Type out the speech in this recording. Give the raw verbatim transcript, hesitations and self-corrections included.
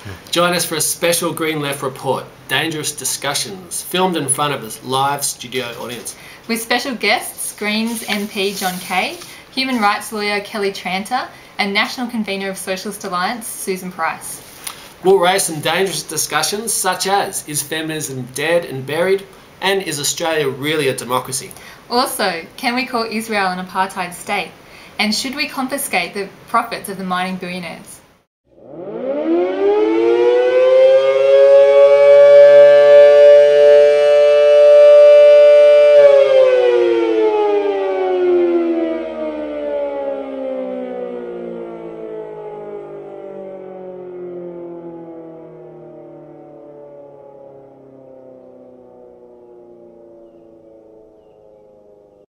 Join us for a special Green Left report, dangerous discussions, filmed in front of a live studio audience. With special guests, Greens M P John Kay, human rights lawyer Kelly Tranter, and National Convener of Socialist Alliance Susan Price. We'll raise some dangerous discussions such as, is feminism dead and buried? And is Australia really a democracy? Also, can we call Israel an apartheid state? And should we confiscate the profits of the mining billionaires?